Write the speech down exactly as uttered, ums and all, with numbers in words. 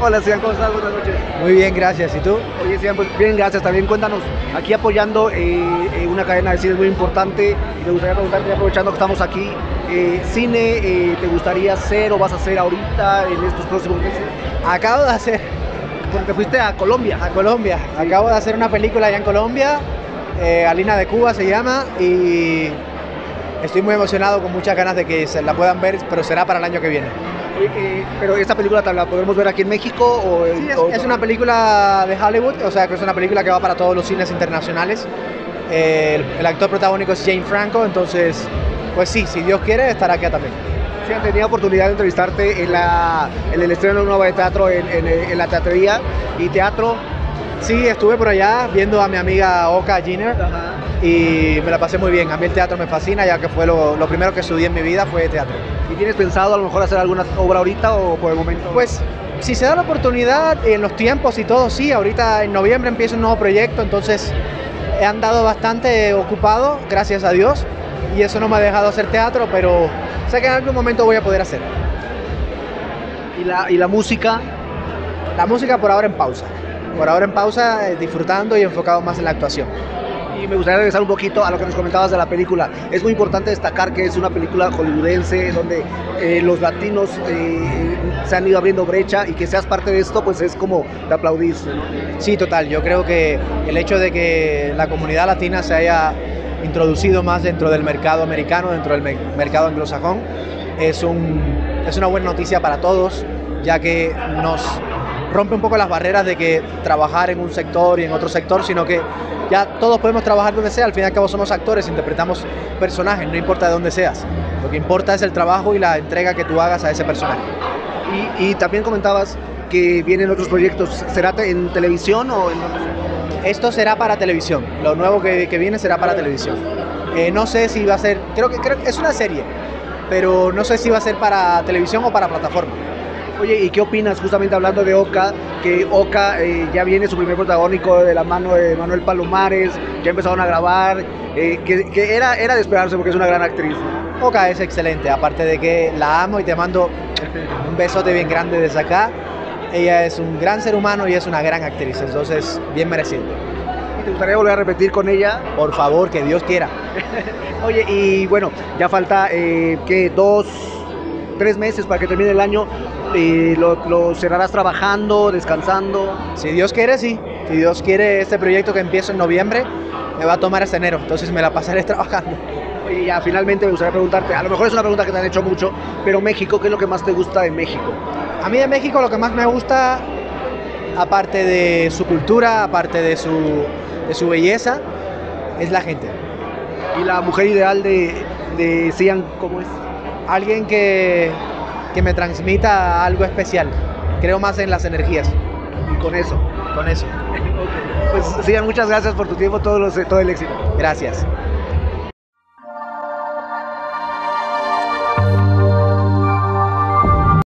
Hola, Cian, ¿cómo estás? Buenas noches. Muy bien, gracias. ¿Y tú? Oye, Cian, pues bien, gracias. También cuéntanos, aquí apoyando eh, eh, una cadena de cine muy importante, y me gustaría preguntarte, aprovechando que estamos aquí, eh, ¿cine eh, te gustaría hacer o vas a hacer ahorita en estos próximos meses? Acabo de hacer, Porque fuiste a Colombia. a Colombia, Sí. acabo de hacer una película allá en Colombia, eh, Alina de Cuba se llama, y estoy muy emocionado, con muchas ganas de que se la puedan ver, pero será para el año que viene. Eh, eh, pero esta película ¿la podemos ver aquí en México? O, Sí, es, o- es una película de Hollywood, o sea que es una película que va para todos los cines internacionales. Eh, el, el actor protagónico es Jane Franco, entonces, pues sí, si Dios quiere, estará acá también. Sí, han tenido oportunidad de entrevistarte en, la, en el estreno de una obra de teatro en, en, en la teatrería y teatro. Sí, estuve por allá viendo a mi amiga Oka Jenner. Ajá. Y me la pasé muy bien. A mí el teatro me fascina, ya que fue lo, lo primero que estudié en mi vida fue teatro. ¿Y tienes pensado a lo mejor hacer alguna obra ahorita o por el momento? Pues si se da la oportunidad en los tiempos y todo, sí. Ahorita en noviembre empieza un nuevo proyecto, entonces he andado bastante ocupado, gracias a Dios, y eso no me ha dejado hacer teatro, pero sé que en algún momento voy a poder hacer. ¿Y la, y la música? La música por ahora en pausa. Por ahora en pausa, eh, disfrutando y enfocado más en la actuación. Y me gustaría regresar un poquito a lo que nos comentabas de la película. Es muy importante destacar que es una película hollywoodense donde eh, los latinos eh, se han ido abriendo brecha, y que seas parte de esto pues es como de aplaudirse, ¿no? Sí, total. Yo creo que el hecho de que la comunidad latina se haya introducido más dentro del mercado americano, dentro del me- mercado anglosajón, es, un, es una buena noticia para todos, ya que nos rompe un poco las barreras de que trabajar en un sector y en otro sector, sino que ya todos podemos trabajar donde sea. Al fin y al cabo somos actores, interpretamos personajes, no importa de dónde seas. Lo que importa es el trabajo y la entrega que tú hagas a ese personaje. Y, y también comentabas que vienen otros proyectos. ¿Será te- en televisión o en dónde? Esto será para televisión, lo nuevo que, que viene será para televisión. Eh, no sé si va a ser, creo que, creo que es una serie, pero no sé si va a ser para televisión o para plataforma. Oye, ¿y qué opinas, justamente hablando de Oka, que Oka eh, ya viene su primer protagónico de la mano de Manuel Palomares, ya empezaron a grabar, eh, que, que era, era de esperarse porque es una gran actriz? Oka es excelente, aparte de que la amo y te mando un besote bien grande desde acá. Ella es un gran ser humano y es una gran actriz, entonces bien merecido. ¿Y te gustaría volver a repetir con ella? Por favor, que Dios quiera. Oye, y bueno, ya falta, eh, ¿qué? Dos, tres meses para que termine el año. Eh, lo, ¿Lo cerrarás trabajando, descansando? Si Dios quiere, sí. Si Dios quiere, este proyecto que empiezo en noviembre me va a tomar hasta enero, entonces me la pasaré trabajando. Oye, ya finalmente me gustaría preguntarte, a lo mejor es una pregunta que te han hecho mucho, pero México, ¿qué es lo que más te gusta de México? A mí de México lo que más me gusta, aparte de su cultura, aparte de su, de su belleza, es la gente. ¿Y la mujer ideal de, de Cian, cómo es? Alguien que, que me transmita algo especial. Creo más en las energías. Y con eso. Con eso. Pues Cian, muchas gracias por tu tiempo, todo, los, todo el éxito. Gracias.